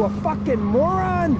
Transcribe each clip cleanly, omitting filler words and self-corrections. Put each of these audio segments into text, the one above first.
you, a fucking moron?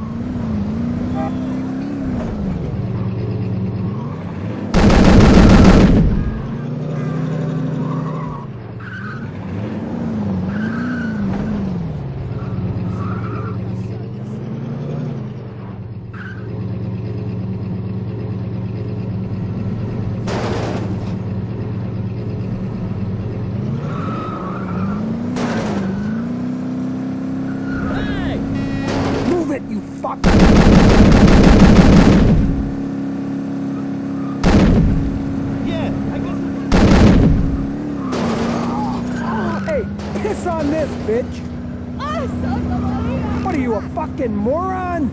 Bitch. What are you, a fucking moron?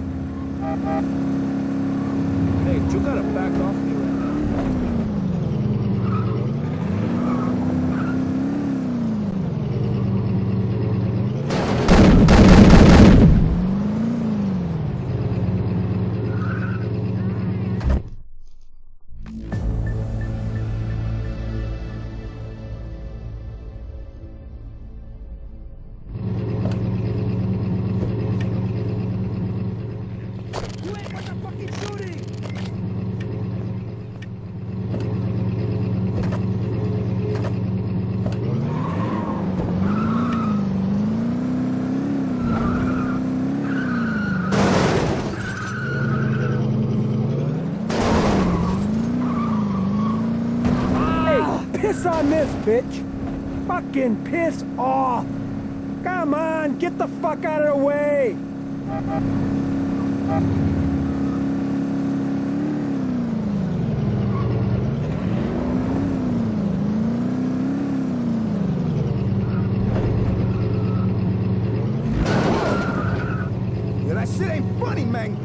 Hey, you gotta back off me right now. Piss on this, bitch! Fucking piss off! Come on, get the fuck out of the way! Yeah, that shit ain't funny, man!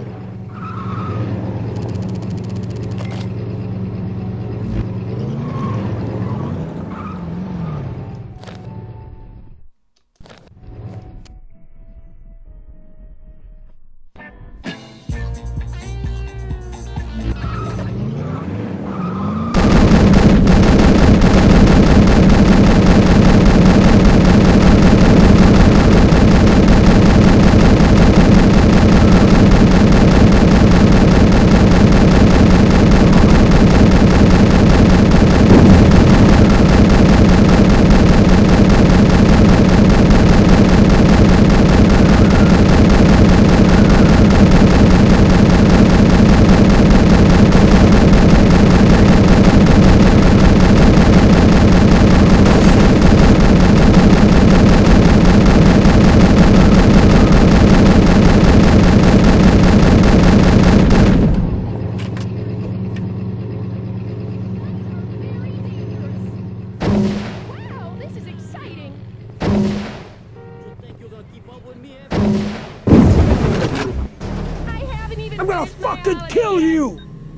I'm gonna fucking kill you!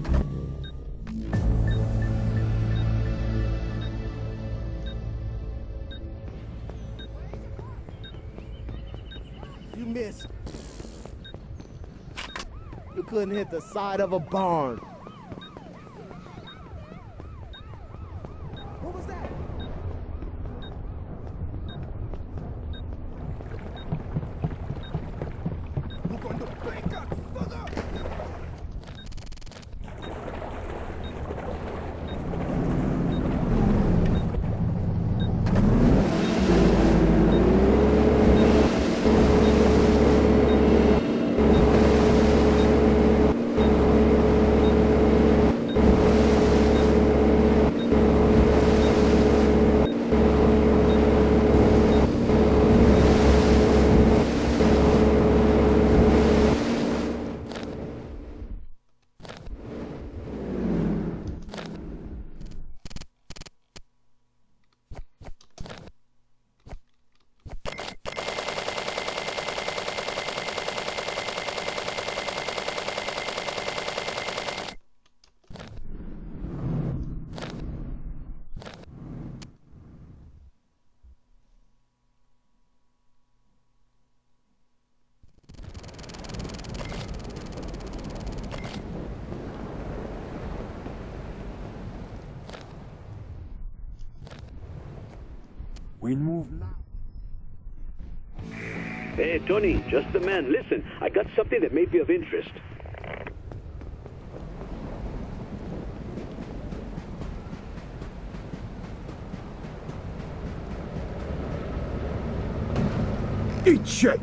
You missed. You couldn't hit the side of a barn. What was that? Look on the bank, fucker! We move now. Hey, Tony, just the man. Listen, I got something that may be of interest. Eat shit!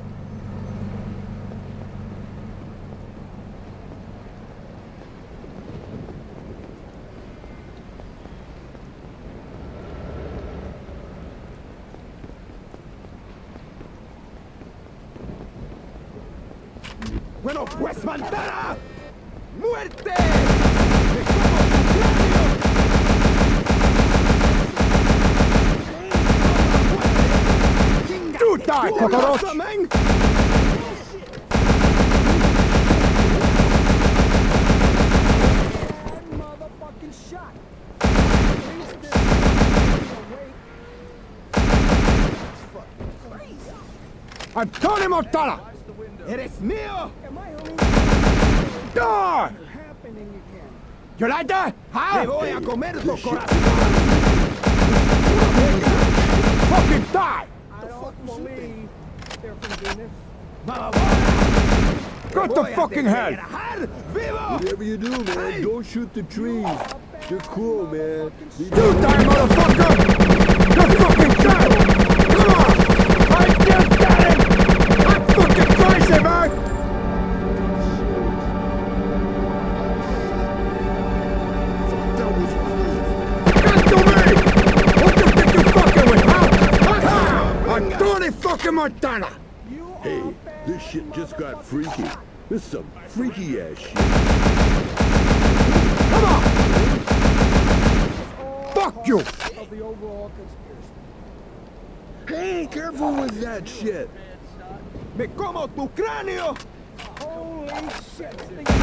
Bueno, pues, Montana! ¡Muerte! You die, cockroach! Motherfucking shot! I'm Tony Montana! Eres mío! Die! You like that? Huh? Te voy a comer tu corazón! Fucking die! I don't believe they're from Venus. Go to fucking hell! Whatever you do, man, don't shoot the trees. They're cool, man. You die, motherfucker! You're fucking dead! Come on! I just got him! I'm fucking crazy, man! Get to me! What do you think you're fucking with, huh? I'm Tony fucking Montana! Hey, this shit just got freaky. This is some freaky ass shit. Come on! Fuck you! Of the overall conspiracy. Hey, careful with that shit. ¡Me como tu cráneo! Holy shit!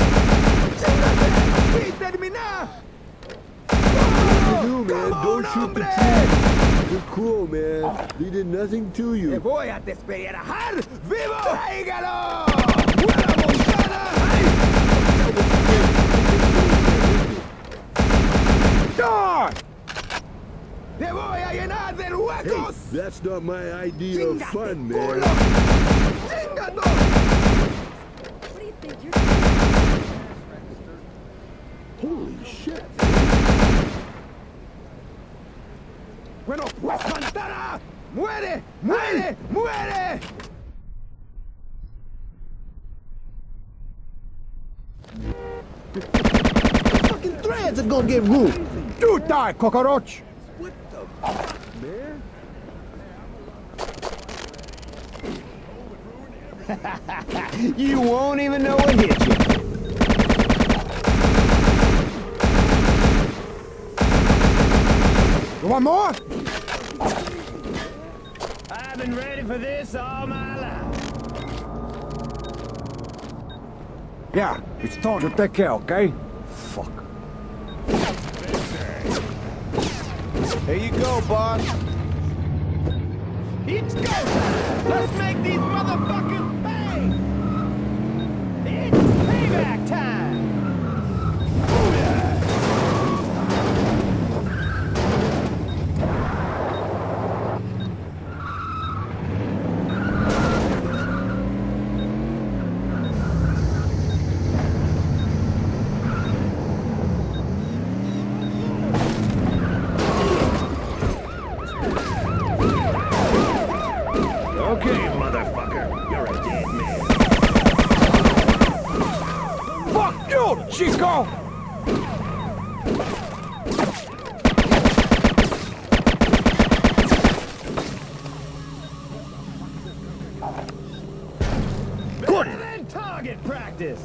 ¡Y termina! You do, man, don't shoot the trees. They're cool, man. They did nothing to ¡Te you. voy a despellejar! ¡Vivo! ¡Tráigalo! ¡Buena Montana! Die! ¡Te voy a llenar de Hey, huecos! that's not my idea of fun, man. ¡Chingato! Holy shit. Bueno, pues Montana, muere, muere, muere. Fucking threads are gonna get ruined. You die, cockroach! You won't even know it hit you. You want more? I've been ready for this all my life. Yeah, it's time to take care, okay? Fuck. Here you go, boss. It's go time. Let's make these motherfuckers pay. It's payback time. Okay, motherfucker. You're a dead man. Fuck you, Chico! Better than target practice.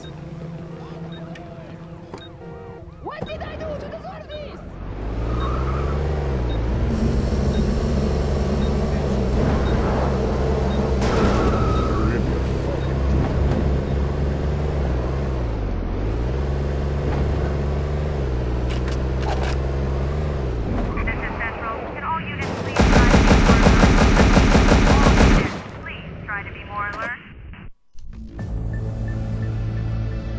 What did I do to deserve this? This is Central. Can all units please try to be more alert? All units, please try to be more alert.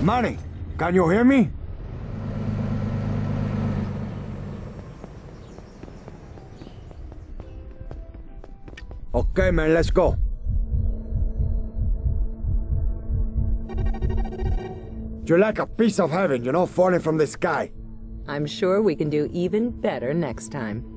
Manny, can you hear me? Okay, man, let's go. You're like a piece of heaven, you know, falling from the sky. I'm sure we can do even better next time.